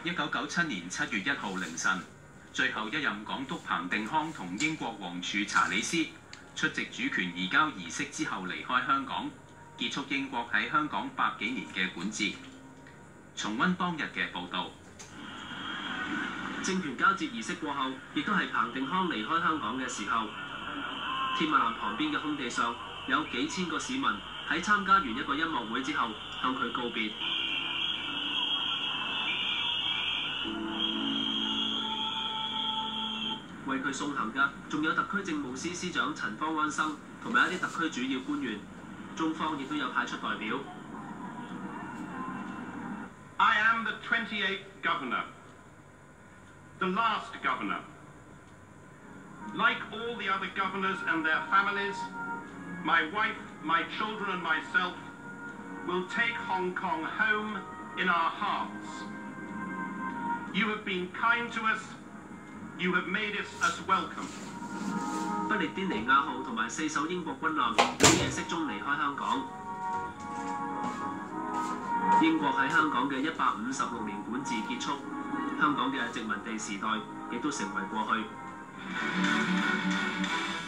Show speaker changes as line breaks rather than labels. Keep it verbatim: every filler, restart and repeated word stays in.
一九九七年七月一號凌晨，最後一任港督彭定康同英國王儲查理斯出席主權移交儀式之後離開香港，結束英國喺香港百幾年嘅管治。重溫當日嘅報導。
政權交接儀式過後，亦都係彭定康離開香港嘅時候。天馬南旁邊嘅空地上有幾千個市民喺參加完一個音樂會之後向佢告別。為佢送行嘅仲有特區政務司司長陳方安生同埋一啲特區主要官員，中方亦都有派出代表。
I am the twenty-eighth governor, the last governor. Like all the other governors and their families, my wife, my children and myself will take Hong Kong home in our hearts. You have been kind to us, you have made us welcome.
不列顛尼亞號同埋四艘英國軍艦喺夜色中離開香港。英國喺香港嘅一百五十六年管治結束，香港嘅殖民地時代亦都成為過去。